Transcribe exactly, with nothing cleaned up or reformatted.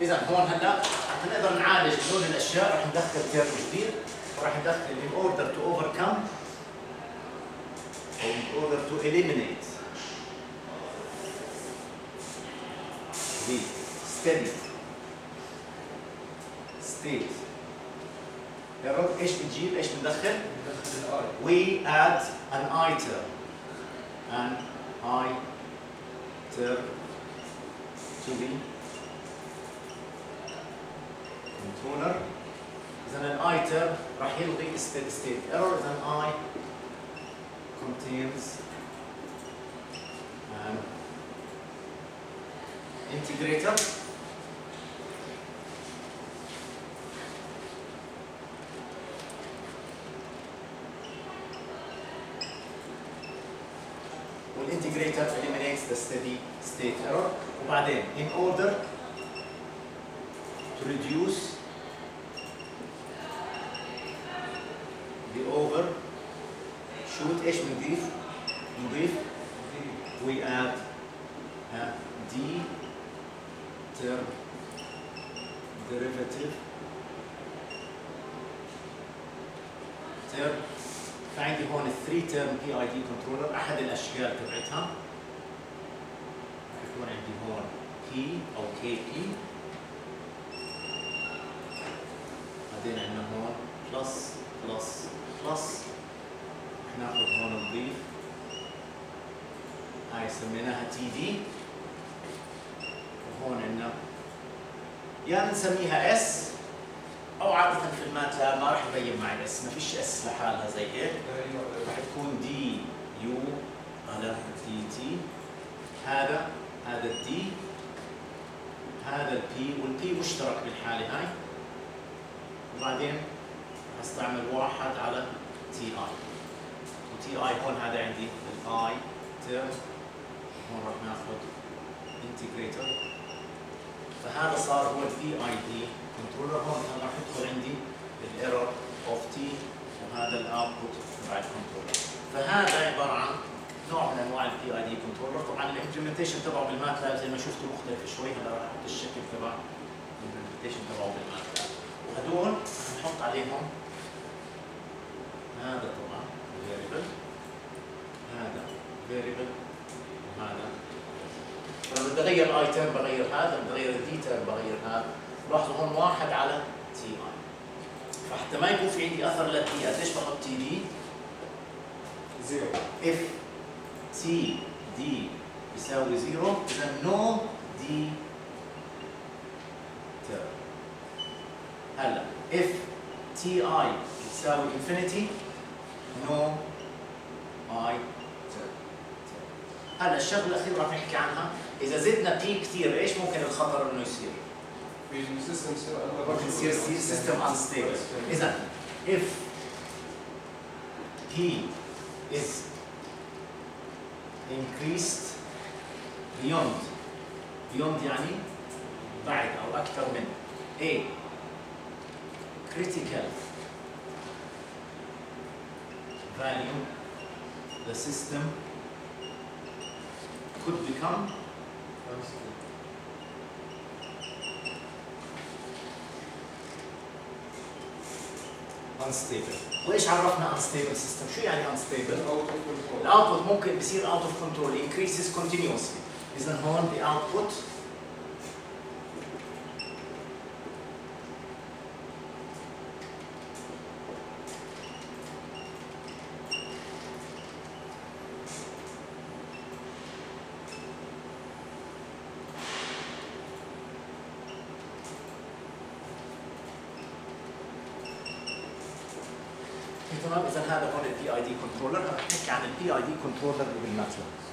اذا هون هلا حتى نقدر نعالج هدول الاشياء رح ندخل تيرم جديد ورح ندخل in order to overcome or in order to eliminate the steady state error. ايش بنجيب؟ ايش بندخل؟ بندخل الاي. We add an I term an I term to the controller. إذا ال I term راح يلغي steady state error. إذا I contains an integrator والintegrator eliminates the steady state error. وبعدين in order to reduce the overshoot ايش بنضيف؟ نضيف we add a d term derivative term. فعندي هون الثري تيرم بي اي دي كنترولر احد الاشكال تبعتها رح يكون عندي هون بي او كي بي، بعدين عندنا هون بلس بلس بلس رح ناخذ هون نضيف هاي سميناها تي دي، وهون عندنا يا بنسميها اس او عاده في الماتلاب ما راح يبين معي اس، ما فيش اس لحالها زي هيك، راح تكون دي يو على دي تي. هذا هذا الدي هذا البي، والبي مشترك بالحاله هاي، وبعدين راح استعمل واحد على تي اي، وتي اي هون هذا عندي الاي تيرم، هون راح ناخذ انتجريتور، فهذا صار هو البي اي دي كنترولر. هون راح يدخل عندي الايرور اوف تي وهذا الاوتبوت تبع الكنترولر. فهذا عباره عن نوع من انواع البي اي دي كنترولر. طبعا الامبلمنتيشن تبعه بالماتلاب زي ما شفتوا مختلف شوي، هلا راح احط الشكل تبع الامبلمنتيشن تبعه بالماتلاب، وهدول نحط عليهم هذا طبعا فيريبل، هذا فيريبل، وهذا. فلما بدي اغير الاي تيرم بغير هذا، بدي اغير الدي تيرم بغير هذا. لاحظوا هون واحد على تي اي، فحتى ما يكون في عندي اثر للدي قديش بحط تي دي؟ زيرو. اف تي دي يساوي زيرو، اذا نو دي تيرم. هلا اف تي اي يساوي انفينيتي، نو اي تيرم. هلا الشغله الاخيره راح نحكي عنها، اذا زدنا بي كثير ايش ممكن الخطر انه يصير؟ ممكن يصير سيستم unstable. إذا if P is increased beyond beyond يعني بعد أو أكثر من A critical value, the system could become unstable. وايش عرفنا unstable system؟ شو يعني unstable؟ الاوتبوت ممكن بصير out of control increases continuously. اذا هون the output تمام. اذا هذا هون البي اي دي كنترولر. رح نحكي عن البي اي دي كنترولر بالماتلاب.